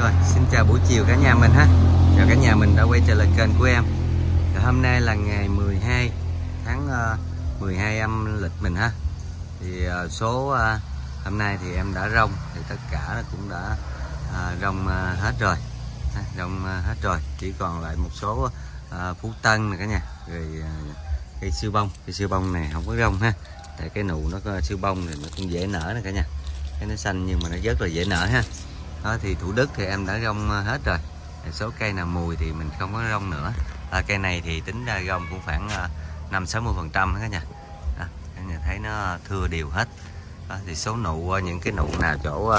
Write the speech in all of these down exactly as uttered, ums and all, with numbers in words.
Rồi, xin chào buổi chiều cả nhà mình ha. Chào cả nhà mình đã quay trở lại kênh của em. Rồi, hôm nay là ngày mười hai tháng mười hai âm lịch mình ha. Thì uh, số uh, hôm nay thì em đã rong thì tất cả cũng đã uh, rong uh, hết rồi. Ha, rong uh, hết rồi, chỉ còn lại một số uh, Phú Tân này cả nhà. Rồi uh, cây siêu bông, cây siêu bông này không có rong ha. Tại cái nụ nó có siêu bông thì nó cũng dễ nở nè cả nhà. Cái nó xanh nhưng mà nó rất là dễ nở ha. Đó, thì Thủ Đức thì em đã rong hết rồi. Số cây nào mùi thì mình không có rong nữa. À, cây này thì tính ra rong cũng khoảng năm sáu mươi phần trăm cả nhà. Đó, cả nhà thấy nó thưa đều hết. Đó, thì số nụ, những cái nụ nào chỗ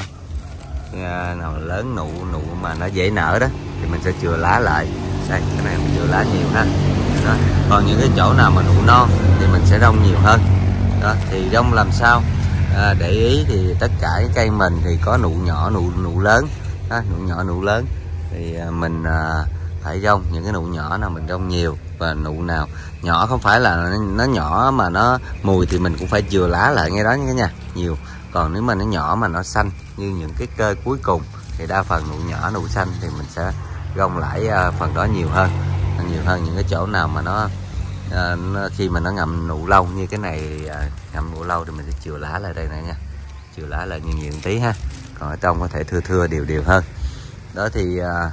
nào lớn nụ nụ mà nó dễ nở đó thì mình sẽ chừa lá lại. Đây, cái này mình chừa lá nhiều ha. Đó, còn những cái chỗ nào mà nụ non thì mình sẽ rong nhiều hơn. Đó, thì rong làm sao? À, để ý thì tất cả cái cây mình thì có nụ nhỏ nụ nụ lớn đó, nụ nhỏ nụ lớn thì mình à, phải rong những cái nụ nhỏ nào mình rong nhiều, và nụ nào nhỏ không phải là nó nhỏ mà nó mùi thì mình cũng phải chừa lá lại ngay đó nha cả nhà nhiều. Còn nếu mà nó nhỏ mà nó xanh như những cái cơ cuối cùng thì đa phần nụ nhỏ nụ xanh thì mình sẽ rong lại à, phần đó nhiều hơn nhiều hơn những cái chỗ nào mà nó À, khi mà nó ngậm nụ lâu như cái này à, ngậm nụ lâu thì mình sẽ chừa lá lại đây nè nha, chừa lá lại nhiều nhiều một tí ha. Còn ở trong có thể thưa thưa đều đều hơn. Đó thì à,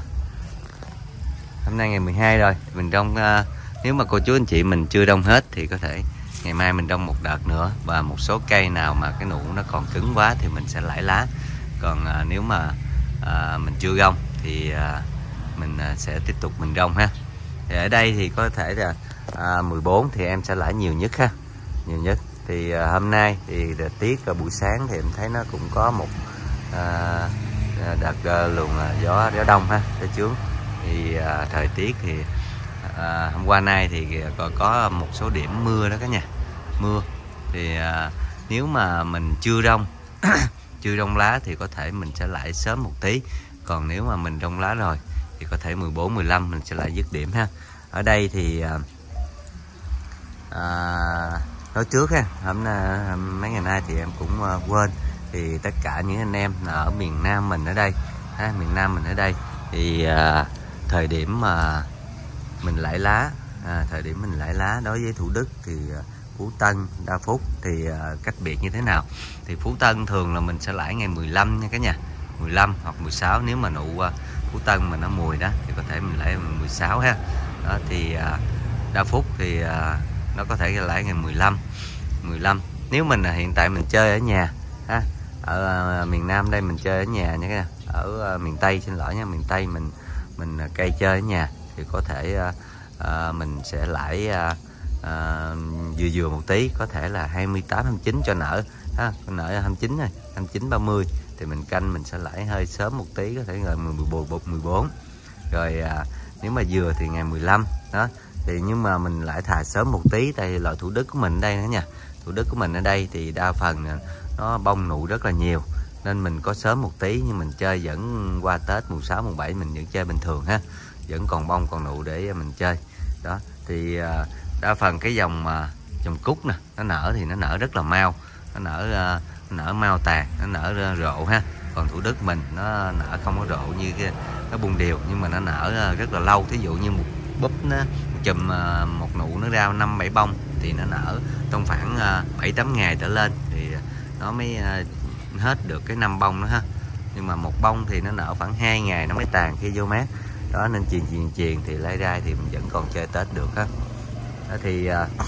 hôm nay ngày mười hai rồi mình rong, à, nếu mà cô chú anh chị mình chưa rong hết thì có thể ngày mai mình rong một đợt nữa, và một số cây nào mà cái nụ nó còn cứng quá thì mình sẽ lãi lá. Còn à, nếu mà à, mình chưa rong thì à, mình à, sẽ tiếp tục mình rong ha. Thì ở đây thì có thể là à, mười bốn thì em sẽ lãi nhiều nhất ha, nhiều nhất. Thì à, hôm nay thì tiết à, buổi sáng thì em thấy nó cũng có một à, đợt à, luồng à, gió gió đông ha, gió chướng. Thì à, thời tiết thì à, hôm qua nay thì còn có một số điểm mưa đó cả nhà, mưa. Thì à, nếu mà mình chưa rong chưa rong lá thì có thể mình sẽ lãi sớm một tí. Còn nếu mà mình rong lá rồi thì có thể mười bốn mười lăm mình sẽ lại dứt điểm ha. Ở đây thì à, à, nói trước ha, hôm nay mấy ngày nay thì em cũng uh, quên. Thì tất cả những anh em ở miền Nam mình ở đây ha, miền Nam mình ở đây thì à, thời điểm mà mình lãi lá à, thời điểm mình lãi lá đối với Thủ Đức thì uh, Phú Tân, Đa Phúc thì uh, cách biệt như thế nào? Thì Phú Tân thường là mình sẽ lãi ngày mười lăm nha cả nhà, mười lăm hoặc mười sáu. Nếu mà nụ uh, Phú Tân mà nó mùi đó thì có thể mình lãi mười sáu ha. Đó, thì uh, Đa Phúc thì uh, nó có thể lãi ngày mười lăm, mười lăm. Nếu mình uh, hiện tại mình chơi ở nhà ha, ở uh, miền Nam đây mình chơi ở nhà nha, ở uh, miền Tây xin lỗi nha, miền Tây mình mình uh, cây chơi ở nhà thì có thể uh, uh, mình sẽ lãi uh, uh, vừa vừa một tí, có thể là hai mươi tám, hai mươi chín cho nở ha, nở hai mươi chín rồi, hai mươi chín ba mươi thì mình canh mình sẽ lãi hơi sớm một tí, có thể là mười bốn. Rồi à, nếu mà dừa thì ngày mười lăm đó. Thì nhưng mà mình lại thà sớm một tí, tại vì loại Thủ Đức của mình ở đây nữa nha. Thủ Đức của mình ở đây thì đa phần nó bông nụ rất là nhiều, nên mình có sớm một tí nhưng mình chơi vẫn qua Tết mùng sáu mùng bảy mình vẫn chơi bình thường ha, vẫn còn bông còn nụ để mình chơi. Đó thì à, đa phần cái dòng mà dòng cúc nè, nó nở thì nó nở rất là mau, nó nở nó nở mau tàn, nó nở rộ ha. Còn Thủ Đức mình nó nở không có rộ như cái nó bung đều, nhưng mà nó nở rất là lâu. Thí dụ như một búp nó một chùm một nụ nó ra năm bảy bông thì nó nở trong khoảng bảy tám ngày trở lên thì nó mới hết được cái năm bông đó ha. Nhưng mà một bông thì nó nở khoảng hai ngày nó mới tàn khi vô mát. Đó nên chuyền chuyền chuyền thì lấy ra thì mình vẫn còn chơi Tết được ha. Đó thì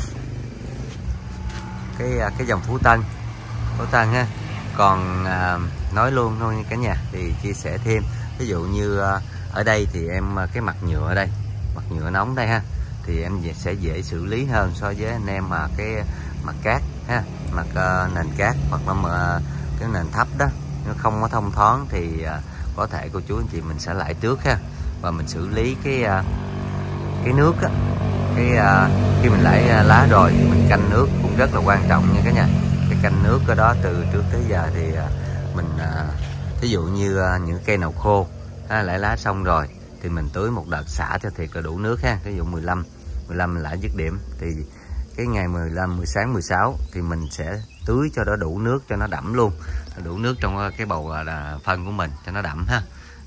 cái cái dòng Phú Tân, Phú Tân ha. Còn à, nói luôn thôi cả nhà, thì chia sẻ thêm, ví dụ như à, ở đây thì em cái mặt nhựa ở đây, mặt nhựa nóng đây ha, thì em sẽ dễ xử lý hơn so với anh em mà cái mặt cát ha, mặt à, nền cát hoặc là mà, cái nền thấp đó nó không có thông thoáng thì à, có thể cô chú anh chị mình sẽ lại trước ha, và mình xử lý cái à, cái nước á, cái à, khi mình lại à, lá rồi thì mình canh nước cũng rất là quan trọng nha cả nhà. Cái canh nước cái đó từ trước tới giờ thì mình ví dụ như những cây nào khô ha, lại lá xong rồi thì mình tưới một đợt xả cho thiệt là đủ nước ha. Ví dụ mười lăm mười lăm mình lại dứt điểm thì cái ngày mười lăm mười sáng mười sáu thì mình sẽ tưới cho nó đủ nước cho nó đẫm luôn, đủ nước trong cái bầu là phân của mình cho nó đậm ha.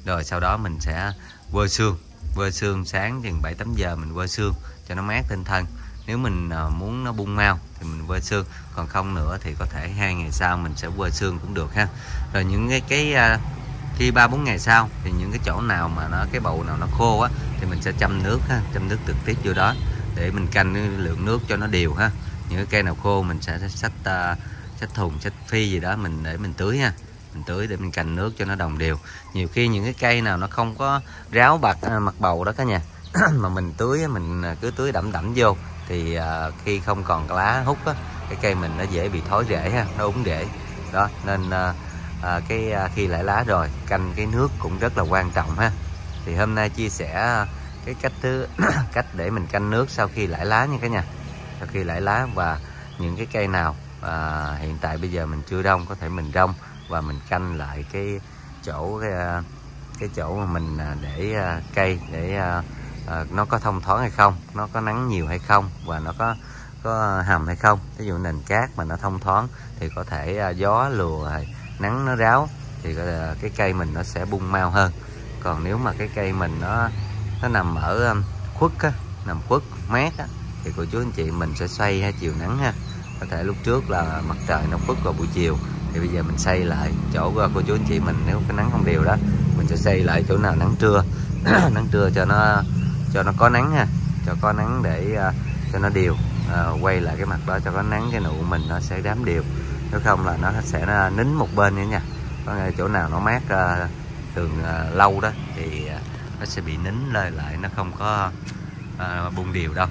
Rồi sau đó mình sẽ vơ xương, vơ xương sáng chừng bảy tám giờ mình vơ xương cho nó mát tinh thân. Nếu mình muốn nó bung mau thì mình vơ xương, còn không nữa thì có thể hai ngày sau mình sẽ vơ xương cũng được ha. Rồi những cái cái khi ba bốn ngày sau thì những cái chỗ nào mà nó cái bầu nào nó khô á thì mình sẽ châm nước ha, châm nước trực tiếp vô đó để mình canh cái lượng nước cho nó đều ha. Những cái cây nào khô mình sẽ xách uh, xách thùng, xách phi gì đó mình để mình tưới ha, mình tưới để mình canh nước cho nó đồng đều. Nhiều khi những cái cây nào nó không có ráo bạc uh, mặt bầu đó cả nhà mà mình tưới mình cứ tưới đẫm đẫm vô thì uh, khi không còn lá hút á, cái cây mình nó dễ bị thối rễ ha, nó úng rễ đó. Nên uh, À, cái à, khi lại lá rồi canh cái nước cũng rất là quan trọng ha. Thì hôm nay chia sẻ cái cách thứ cách để mình canh nước sau khi lại lá nha cả nhà. Sau khi lại lá và những cái cây nào à, hiện tại bây giờ mình chưa rong có thể mình rong và mình canh lại cái chỗ cái, cái chỗ mà mình để à, cây để à, à, nó có thông thoáng hay không, nó có nắng nhiều hay không và nó có có hầm hay không. Ví dụ nền cát mà nó thông thoáng thì có thể à, gió lùa hay nắng nó ráo thì cái cây mình nó sẽ bung mau hơn. Còn nếu mà cái cây mình nó nó nằm ở khuất á, nằm khuất mát á, thì cô chú anh chị mình sẽ xoay ha, chiều nắng ha. Có thể lúc trước là mặt trời nó khuất vào buổi chiều thì bây giờ mình xoay lại chỗ cô chú anh chị mình, nếu cái nắng không đều đó mình sẽ xoay lại chỗ nào nắng trưa nắng trưa cho nó cho nó có nắng ha, cho có nắng để uh, cho nó đều, uh, quay lại cái mặt đó cho có nắng, cái nụ mình nó sẽ đám đều. Nếu không là nó sẽ nín một bên nữa nha. Có chỗ nào nó mát uh, tường uh, lâu đó thì uh, nó sẽ bị nín lên lại, nó không có uh, bung đều đâu.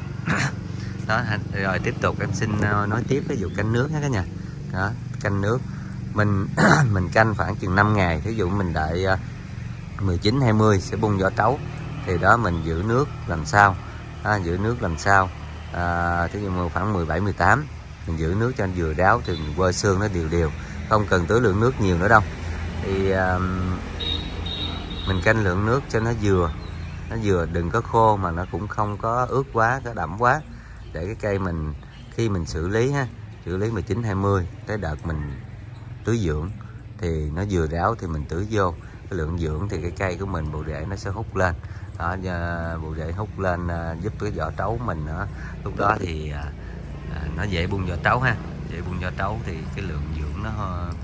Đó, rồi tiếp tục em xin uh, nói tiếp cái vụ canh nước nha cả nhà. Đó, canh nước mình mình canh khoảng chừng năm ngày. Ví dụ mình đợi uh, mười chín hai mươi sẽ bung vỏ trấu thì đó mình giữ nước làm sao, à, giữ nước làm sao à, thí dụ khoảng mười bảy mười tám mình giữ nước cho anh vừa ráo thì mình vơ xương nó đều đều, không cần tưới lượng nước nhiều nữa đâu. Thì uh, mình canh lượng nước cho nó vừa, nó vừa đừng có khô mà nó cũng không có ướt quá, có đậm quá, để cái cây mình khi mình xử lý ha, xử lý mười chín hai mươi tới đợt mình tưới dưỡng thì nó vừa ráo thì mình tưới vô cái lượng dưỡng thì cái cây của mình bộ rễ nó sẽ hút lên đó, bộ rễ hút lên uh, giúp cái vỏ trấu mình đó. Lúc đó thì uh, À, nó dễ bung vỏ trấu ha, dễ bung vỏ trấu thì cái lượng dưỡng nó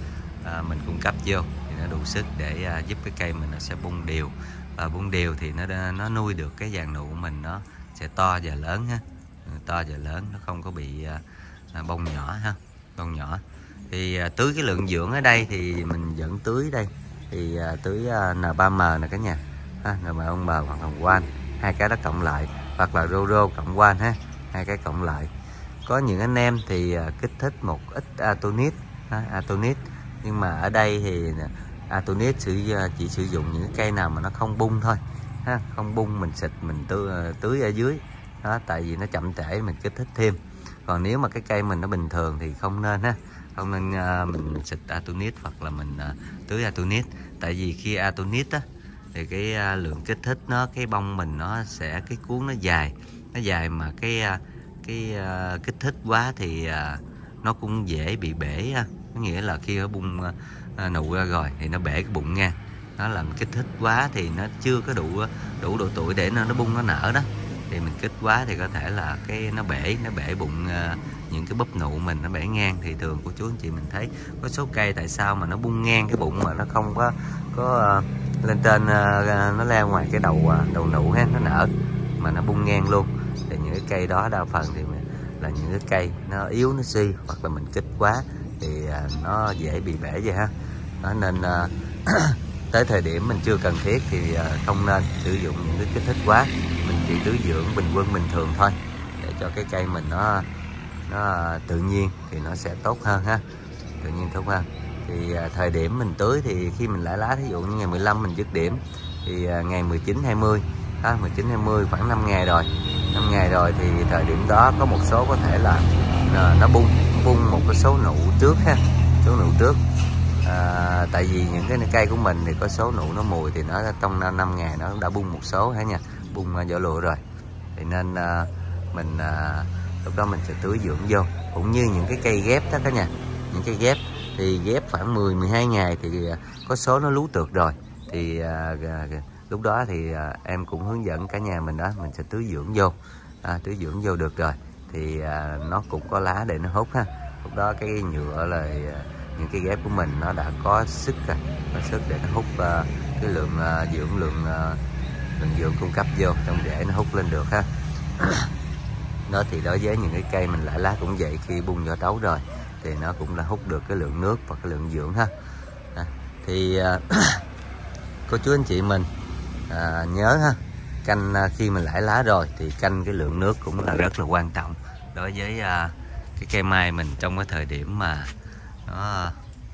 à, mình cung cấp vô thì nó đủ sức để à, giúp cái cây mình nó sẽ bung đều, và bung đều thì nó nó nuôi được cái vàng nụ của mình, nó sẽ to và lớn ha, to và lớn, nó không có bị à, à, bông nhỏ ha, bông nhỏ. Thì à, tưới cái lượng dưỡng ở đây thì mình vẫn tưới đây thì à, tưới à, N ba M nè cả nhà ha, N ba M hoặc là One, hai cái đó cộng lại, hoặc là Roro cộng One ha, hai cái cộng lại. Có những anh em thì uh, kích thích một ít Atonit, ha, Atonit, nhưng mà ở đây thì Atonit chỉ, uh, chỉ sử dụng những cây nào mà nó không bung thôi, ha, không bung mình xịt mình tưới, uh, tưới ở dưới đó, tại vì nó chậm trễ mình kích thích thêm. Còn nếu mà cái cây mình nó bình thường thì không nên ha, không nên uh, mình xịt Atonit hoặc là mình uh, tưới Atonit, tại vì khi Atonit á thì cái uh, lượng kích thích nó, cái bông mình nó sẽ, cái cuống nó dài, nó dài mà cái uh, cái uh, kích thích quá thì uh, nó cũng dễ bị bể ha. Có nghĩa là khi nó bung uh, nụ ra rồi thì nó bể cái bụng nha, nó làm kích thích quá thì nó chưa có đủ đủ độ tuổi để nó nó bung nó nở đó, thì mình kích quá thì có thể là cái nó bể nó bể bụng, uh, những cái búp nụ mình nó bể ngang. Thì thường của chú anh chị mình thấy có số cây tại sao mà nó bung ngang cái bụng mà nó không có có uh, lên trên, uh, nó leo ngoài cái đầu uh, đầu nụ ha, nó nở mà nó bung ngang luôn. Thì những cái cây đó đa phần thì là những cái cây nó yếu, nó suy, hoặc là mình kích quá thì uh, nó dễ bị bể vậy ha. Đó, nên uh, tới thời điểm mình chưa cần thiết thì uh, không nên sử dụng những cái kích thích quá, mình chỉ tưới dưỡng bình quân bình thường thôi để cho cái cây mình nó nó tự nhiên thì nó sẽ tốt hơn ha, tự nhiên tốt hơn. Thì uh, thời điểm mình tưới thì khi mình lại lá, thí dụ như ngày mười lăm mình dứt điểm thì uh, ngày mười chín hai mươi đó, mười chín hai mươi khoảng năm ngày rồi, năm ngày rồi thì thời điểm đó có một số có thể là uh, nó bung bung một cái số nụ trước ha, số nụ trước. À, tại vì những cái cây của mình thì có số nụ nó mùi thì nó trong năm ngày nó đã bung một số hả nha, bung vỏ lụa rồi, thì nên à, mình à, lúc đó mình sẽ tưới dưỡng vô. Cũng như những cái cây ghép đó cả nhà, những cây ghép thì ghép khoảng mười mười hai ngày thì có số nó lú tược rồi thì à, lúc đó thì à, em cũng hướng dẫn cả nhà mình đó, mình sẽ tưới dưỡng vô, à, tưới dưỡng vô được rồi thì à, nó cũng có lá để nó hút ha. Lúc đó cái nhựa là những cái ghép của mình nó đã có sức rồi, có sức để nó hút uh, cái lượng uh, dưỡng lượng uh, lượng dưỡng cung cấp vô trong rễ, nó hút lên được ha. Đó thì đối với những cái cây mình lại lá cũng vậy, khi bung vỏ trấu rồi thì nó cũng đã hút được cái lượng nước và cái lượng dưỡng ha. À, thì uh, cô chú anh chị mình uh, nhớ ha, canh uh, khi mình lại lá rồi thì canh cái lượng nước cũng là rất là quan trọng đối với uh, cái cây mai mình trong cái thời điểm mà nó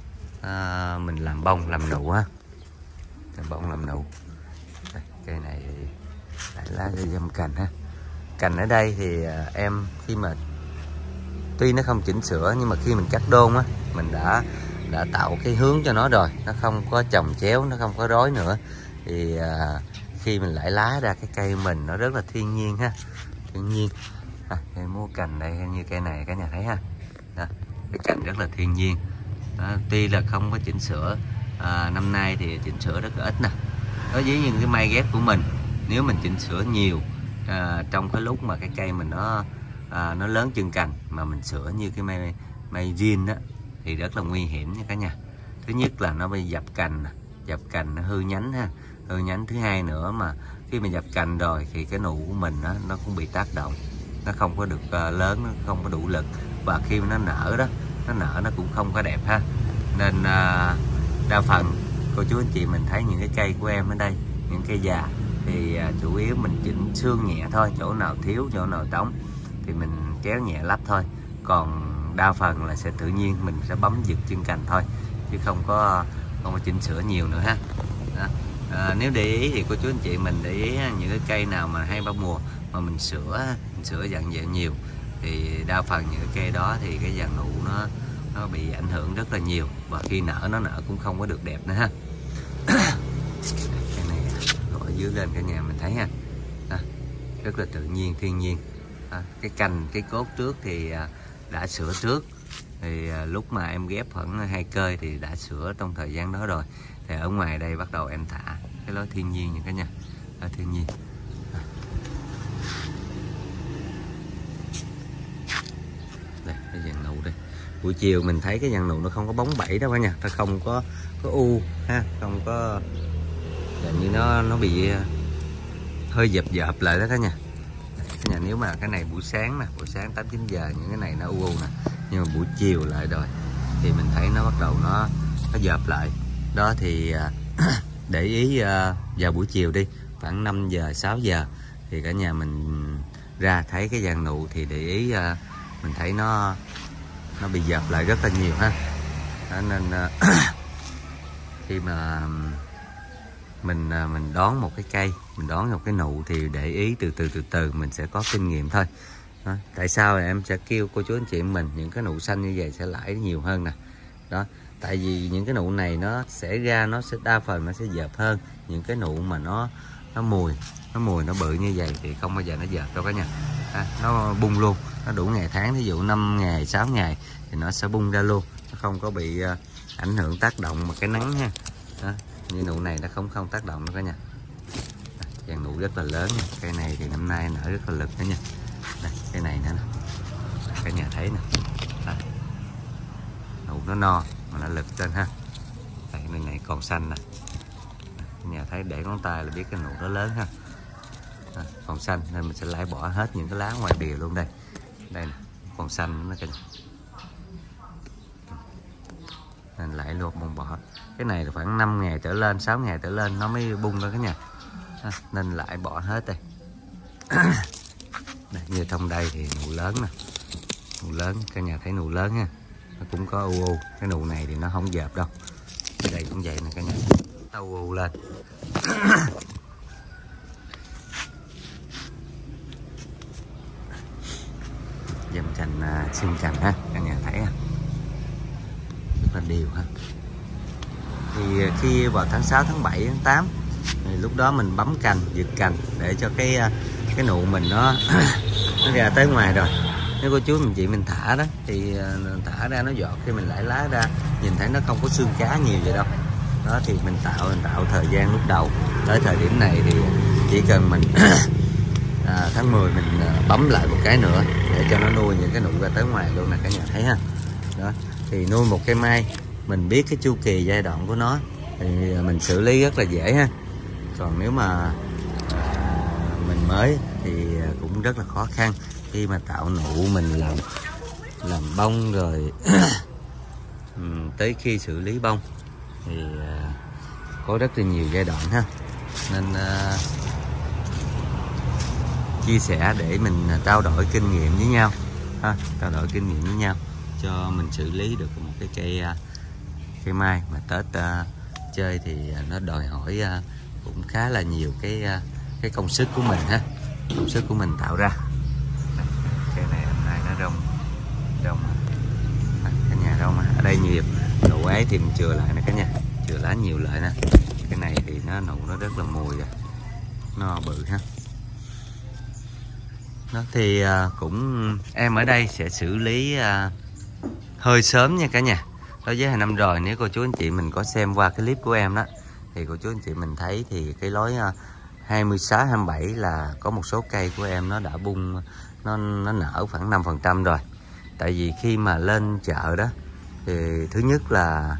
à, mình làm bông làm nụ ha, làm bông làm nụ. Đây, cây này lại lá cho dâm cành ha. Cành ở đây thì à, em khi mà tuy nó không chỉnh sửa nhưng mà khi mình cắt đôn á, mình đã đã tạo cái hướng cho nó rồi, nó không có chồng chéo, nó không có rối nữa. Thì à, khi mình lại lá ra cái cây mình nó rất là thiên nhiên ha, thiên nhiên. À, cây mua cành đây như cây này cả nhà thấy ha. Đó, cái cành rất là thiên nhiên. Đó, tuy là không có chỉnh sửa, à, năm nay thì chỉnh sửa rất là ít nè. Đối với những cái mai ghép của mình, nếu mình chỉnh sửa nhiều à, trong cái lúc mà cái cây mình nó à, nó lớn chân cành mà mình sửa như cái mai mai zin đó thì rất là nguy hiểm nha cả nhà. Thứ nhất là nó bị dập cành, dập cành nó hư nhánh ha, hư nhánh. Thứ hai nữa mà khi mà dập cành rồi thì cái nụ của mình đó, nó cũng bị tác động, nó không có được uh, lớn, nó không có đủ lực, và khi mà nó nở đó, nó nở nó cũng không có đẹp ha. Nên uh, đa phần cô chú anh chị mình thấy những cái cây của em ở đây, những cây già thì uh, chủ yếu mình chỉnh xương nhẹ thôi, chỗ nào thiếu, chỗ nào trống thì mình kéo nhẹ lắp thôi, còn đa phần là sẽ tự nhiên mình sẽ bấm giật chân cành thôi, chứ không có không có chỉnh sửa nhiều nữa ha. Đó. À, nếu để ý thì cô chú anh chị mình để ý những cái cây nào mà hay bao mùa mà mình sửa mình sửa dặn dẹo nhiều thì đa phần những cái cây đó thì cái dàn nụ nó nó bị ảnh hưởng rất là nhiều, và khi nở nó nở cũng không có được đẹp nữa ha. Cái này gọi dưới lên cả nhà mình thấy ha. Đó, rất là tự nhiên thiên nhiên. À, cái cành cái cốt trước thì à, đã sửa trước, thì à, lúc mà em ghép khoảng hai cơi thì đã sửa trong thời gian đó rồi, thì ở ngoài đây bắt đầu em thả cái lối thiên nhiên như cả nhà. À, thiên nhiên. À. Đây cái dàn nụ đây, buổi chiều mình thấy cái dàn nụ nó không có bóng bẩy đâu cả nhà, nó không có có u ha, không có dạng như nó nó bị hơi dập dập lại đó cả nhà. Cả nhà nếu mà cái này buổi sáng nè, buổi sáng tám chín giờ những cái này nó u u nè, nhưng mà buổi chiều lại rồi thì mình thấy nó bắt đầu nó nó dập lại. Đó thì để ý vào buổi chiều đi, khoảng năm giờ sáu giờ thì cả nhà mình ra thấy cái dàn nụ thì để ý mình thấy nó nó bị dập lại rất là nhiều ha. Đó nên khi mà mình mình đón một cái cây, mình đón một cái nụ thì để ý từ từ từ từ mình sẽ có kinh nghiệm thôi. Đó. Tại sao em sẽ kêu cô chú anh chị mình những cái nụ xanh như vậy sẽ lãi nhiều hơn nè. Đó, tại vì những cái nụ này nó sẽ ra, nó sẽ đa phần nó sẽ dợp hơn những cái nụ mà nó nó mùi nó mùi nó bự như vậy thì không bao giờ nó dợp đâu cả nhà. À, nó bung luôn, nó đủ ngày tháng, ví dụ năm ngày sáu ngày thì nó sẽ bung ra luôn, nó không có bị uh, ảnh hưởng tác động mà cái nắng ha. Đó, như nụ này nó không không tác động đâu cả nhà. Dàn nụ rất là lớn nha. Cây này thì năm nay nở rất là lực đó nha. Đây, cái này nữa nè, cả nhà thấy nè. Đây. Nụ nó no mà nó lực lên ha. Đây, cái này còn xanh nè, cả nhà thấy để ngón tay là biết cái nụ nó lớn ha. À, còn xanh nên mình sẽ lấy bỏ hết những cái lá ngoài bìa luôn đây. Đây nè, còn xanh nó cả nhà. Nên lại luôn bông bỏ. Cái này là khoảng năm ngày trở lên, sáu ngày trở lên nó mới bung ra cả nhà. À, nên lại bỏ hết đây. Đây, như trong đây thì nụ lớn nè, nụ lớn cả nhà thấy nụ lớn ha, nó cũng có u u. Cái nụ này thì nó không dợp đâu, cái đây cũng vậy nè cả nhà, nó u u lên. Dâm cành uh, xương cành ha, cả nhà thấy ha, rất là đều ha. Thì khi vào tháng sáu, tháng bảy, tháng tám thì lúc đó mình bấm cành, giật cành để cho cái cái nụ mình nó nó ra tới ngoài rồi. Nếu cô chú mình chị mình thả đó thì thả ra nó giọt, khi mình lại lá ra nhìn thấy nó không có xương cá nhiều vậy đâu. Đó thì mình tạo mình tạo thời gian lúc đầu. Tới thời điểm này thì chỉ cần mình à, tháng mười mình bấm lại một cái nữa để cho nó nuôi những cái nụ ra tới ngoài luôn nè cả nhà thấy ha. Đó thì nuôi một cây mai mình biết cái chu kỳ giai đoạn của nó thì mình xử lý rất là dễ ha. Còn nếu mà à, mình mới thì cũng rất là khó khăn khi mà tạo nụ, mình làm làm bông rồi tới khi xử lý bông thì à, có rất là nhiều giai đoạn ha. Nên à, chia sẻ để mình trao đổi kinh nghiệm với nhau ha, trao đổi kinh nghiệm với nhau cho mình xử lý được một cái cây cây mai mà Tết uh, chơi thì nó đòi hỏi uh, cũng khá là nhiều cái uh, cái công sức của mình ha, công sức của mình tạo ra. Cây này hôm nay nó rông rông cả nhà rông ở đây nhiều nụ ấy thì mình chừa lại nè cả nhà, chừa lá nhiều lại nè. Cái này thì nó nụ nó rất là mùi rồi, nó bự ha. Đó thì uh, cũng em ở đây sẽ xử lý uh, hơi sớm nha cả nhà. Đối với hai năm rồi nếu cô chú anh chị mình có xem qua cái clip của em đó thì cô chú anh chị mình thấy thì cái lối uh, hai mươi sáu hai mươi bảy là có một số cây của em nó đã bung, nó nó nở khoảng năm phần trăm rồi. Tại vì khi mà lên chợ đó thì thứ nhất là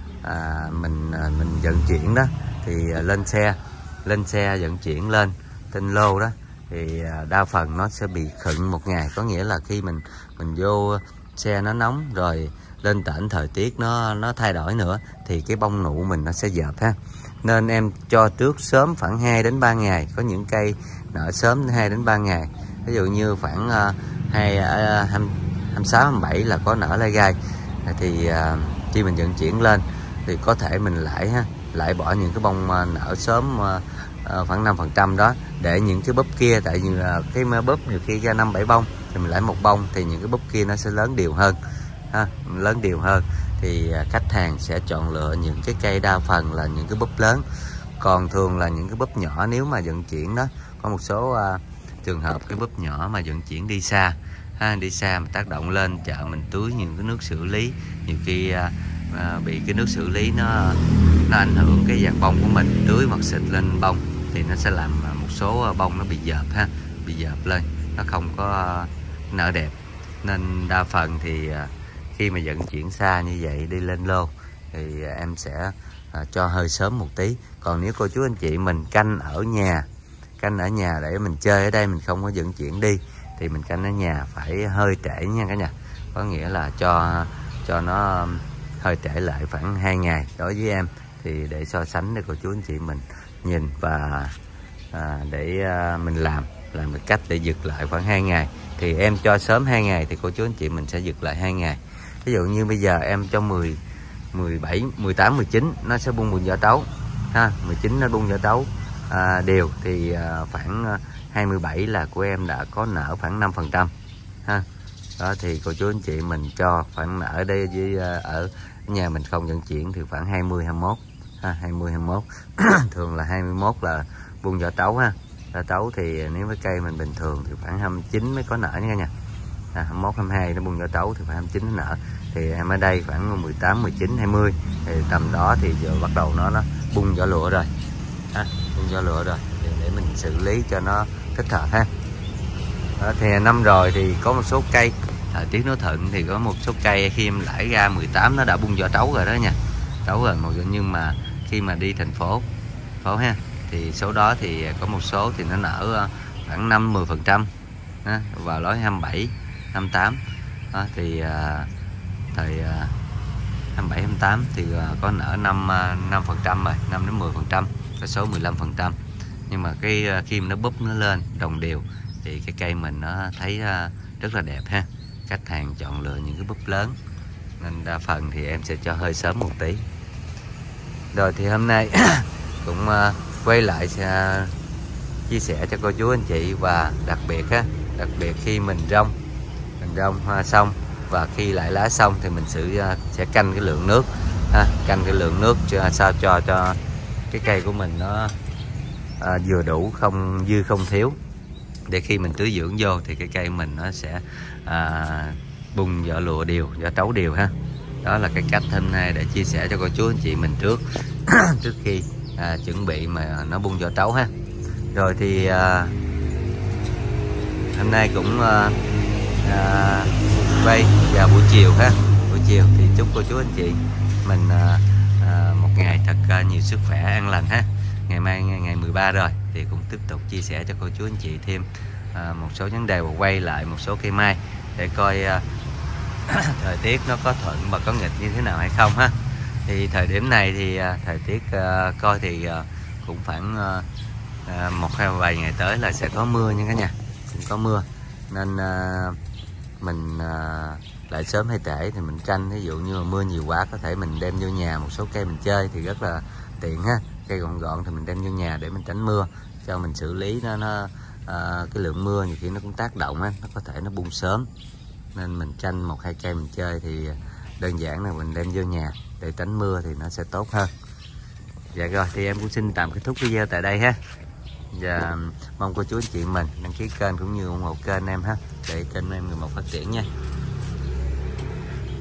à, mình à, mình vận chuyển đó thì à, lên xe lên xe vận chuyển lên trên lô đó thì à, đa phần nó sẽ bị khựng một ngày. Có nghĩa là khi mình mình vô xe nó nóng rồi lên tỉnh thời tiết nó nó thay đổi nữa thì cái bông nụ mình nó sẽ dợp ha. Nên em cho trước sớm khoảng hai đến ba ngày, có những cây nở sớm hai đến ba ngày. Ví dụ như khoảng uh, hai hai mươi sáu hai mươi bảy là có nở lai gai thì uh, khi mình vận chuyển lên thì có thể mình lại ha, lại bỏ những cái bông uh, nở sớm uh, uh, khoảng năm phần trăm đó để những cái búp kia, tại vì uh, cái búp nhiều khi ra năm bảy bông thì mình lại một bông thì những cái búp kia nó sẽ lớn đều hơn ha, lớn đều hơn thì uh, khách hàng sẽ chọn lựa những cái cây đa phần là những cái búp lớn. Còn thường là những cái búp nhỏ nếu mà vận chuyển đó, có một số uh, trường hợp cái búp nhỏ mà vận chuyển đi xa ha, đi xa mà tác động lên chợ mình tưới những cái nước xử lý, nhiều khi à, à, bị cái nước xử lý nó nó ảnh hưởng cái dạng bông của mình, tưới hoặc xịt lên bông thì nó sẽ làm một số bông nó bị dợp ha, bị dợp lên, nó không có nở đẹp. Nên đa phần thì à, khi mà vận chuyển xa như vậy đi lên lô thì à, em sẽ à, cho hơi sớm một tí. Còn nếu cô chú anh chị mình canh ở nhà canh ở nhà để mình chơi ở đây, mình không có vận chuyển đi thì mình canh ở nhà phải hơi trễ nha cả nhà. Có nghĩa là cho cho nó hơi trễ lại khoảng hai ngày đối với em, thì để so sánh để cô chú anh chị mình nhìn và à, để à, mình làm làm một cách để giật lại khoảng hai ngày. Thì em cho sớm hai ngày thì cô chú anh chị mình sẽ giật lại hai ngày. Ví dụ như bây giờ em cho mười, mười bảy, mười tám, mười chín nó sẽ bung bung vỏ trấu ha, mười chín nó bung vỏ trấu à, đều thì à, khoảng hai mươi bảy là của em đã có nở khoảng năm phần trăm ha. Đó thì cô chú anh chị mình cho khoảng nở ở đây với ở nhà mình không vận chuyển thì khoảng hai mươi hai mươi mốt ha, hai mươi hai mươi mốt thường là hai mươi mốt là bung vỏ trấu ha. Vỏ trấu thì nếu với cây mình bình thường thì khoảng hai mươi chín mới có nở nha cả nhà. À, hai mươi mốt hai mươi hai nó bung vỏ trấu thì phải hai mươi chín nó nở. Thì em ở đây khoảng mười tám, mười chín, hai mươi thì tầm đó thì giờ bắt đầu nó nó bung vỏ lụa rồi ha, bung vỏ lụa rồi thì để mình xử lý cho nó thích hợp ha. Đó, thì năm rồi thì có một số cây thời tiết nó thuận thì có một số cây khi em lãi ra mười tám nó đã bung vỏ trấu rồi đó nha, trấu rồi một. Nhưng mà khi mà đi thành phố phố ha thì số đó thì có một số thì nó nở khoảng năm mười phần trăm vào lối hai mươi bảy hai mươi tám đó, thì à, thời à, hai mươi bảy hai mươi tám thì à, có nở năm năm phần trăm rồi, năm đến mười phần trăm, cái số mười lăm phần trăm. Nhưng mà cái khi mà nó búp nó lên đồng đều thì cái cây mình nó thấy à, rất là đẹp ha. Khách hàng chọn lựa những cái búp lớn nên đa phần thì em sẽ cho hơi sớm một tí. Rồi thì hôm nay cũng uh, quay lại uh, chia sẻ cho cô chú anh chị, và đặc biệt ha, đặc biệt khi mình rong mình rong hoa xong và khi lại lá xong thì mình sẽ uh, sẽ canh cái lượng nước ha, canh cái lượng nước cho sao cho cho cái cây của mình nó uh, vừa đủ, không dư không thiếu, để khi mình tưới dưỡng vô thì cái cây mình nó sẽ à, bung vỏ lụa đều, vỏ trấu đều ha. Đó là cái cách hôm nay để chia sẻ cho cô chú anh chị mình trước. trước khi à, chuẩn bị mà nó bung vỏ trấu ha. Rồi thì à, hôm nay cũng à, à, quay vào buổi chiều ha. Buổi chiều thì chúc cô chú anh chị mình à, à, một ngày thật à, nhiều sức khỏe an lành ha. Ngày mai ngày mười ba rồi thì cũng tiếp tục chia sẻ cho cô chú anh chị thêm à, một số vấn đề và quay lại một số cây mai để coi à, thời tiết nó có thuận và có nghịch như thế nào hay không ha. Thì thời điểm này thì à, thời tiết à, coi thì à, cũng khoảng à, à, một hai vài ngày tới là sẽ có mưa nha cả nhà, cũng có mưa nên à, mình à, lại sớm hay trễ thì mình tranh, ví dụ như mà mưa nhiều quá có thể mình đem vô nhà một số cây mình chơi thì rất là tiện ha. Cây gọn gọn thì mình đem vô nhà để mình tránh mưa, cho mình xử lý nó, nó à, cái lượng mưa nhiều khi nó cũng tác động á, nó có thể nó bung sớm nên mình tranh một hai cây mình chơi thì đơn giản là mình đem vô nhà để tránh mưa thì nó sẽ tốt hơn. Dạ rồi thì em cũng xin tạm kết thúc video tại đây ha. Và mong cô chú anh chị mình đăng ký kênh cũng như ủng hộ kênh em ha, để kênh em người một phát triển nha.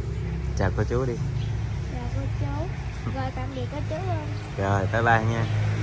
Chào cô chú đi. Chào cô chú. Rồi tạm biệt cô chú luôn. Rồi bye bye nha.